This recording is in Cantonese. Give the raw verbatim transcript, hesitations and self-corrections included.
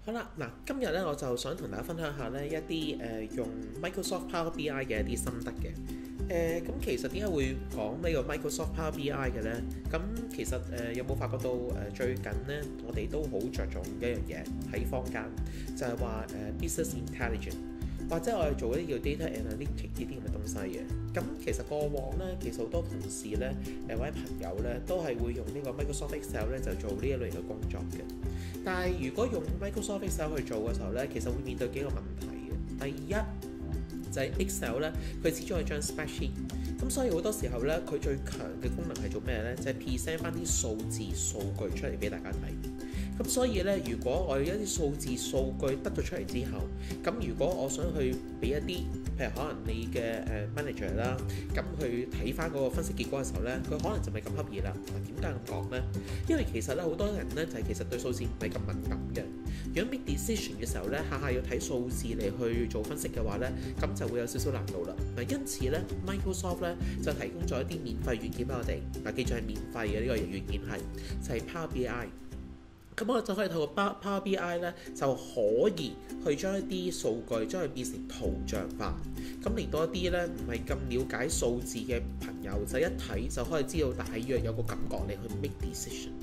好啦，嗱，今日咧我就想同大家分享下咧一啲誒、呃、用 Microsoft Power B I 嘅一啲心得嘅。誒、呃、咁其實點解會講呢個 Microsoft Power B I 嘅咧？咁其實誒、呃、有冇發覺到誒、呃、最近咧我哋都好着重一樣嘢喺坊間，就係話誒 business intelligence，或者我哋做一啲叫 data analytics 呢啲咁嘅東西嘅。咁其實過往咧，其實好多同事咧誒或者朋友咧都係會用呢個 Microsoft Excel 咧就做呢一類嘅工作嘅。但係如果用 Microsoft Excel 去做嘅時候咧，其實會面對幾個問題嘅。第一就係 Excel 咧，佢始終係張 spreadsheet，咁所以好多時候咧，佢最強嘅功能係做咩咧？就係 present 翻啲數字數據出嚟俾大家睇。咁所以咧，如果我有一啲數字數據得咗出嚟之後，咁如果我想去俾一啲，譬如可能你嘅誒 manager 啦，咁去睇翻嗰個分析結果嘅時候咧，佢可能就唔係咁恰意啦。嗱，點解咁講咧？因為其實咧好多人咧就係、是、其實對數字唔係咁敏感嘅。如果 make decision 嘅時候咧，下下要睇數字嚟去做分析嘅話咧，咁就會有少少難度啦。嗱，因此咧 Microsoft 咧就提供咗一啲免費軟件俾我哋。嗱，記住係免費嘅呢、這個軟件係就係、是、Power B I。咁我就可以透過 Power B I 咧，就可以去將一啲數據將佢變成圖像化，咁令到一啲咧唔係咁了解數字嘅朋友，就一睇就可以知道大約有個感覺，你去 make decision。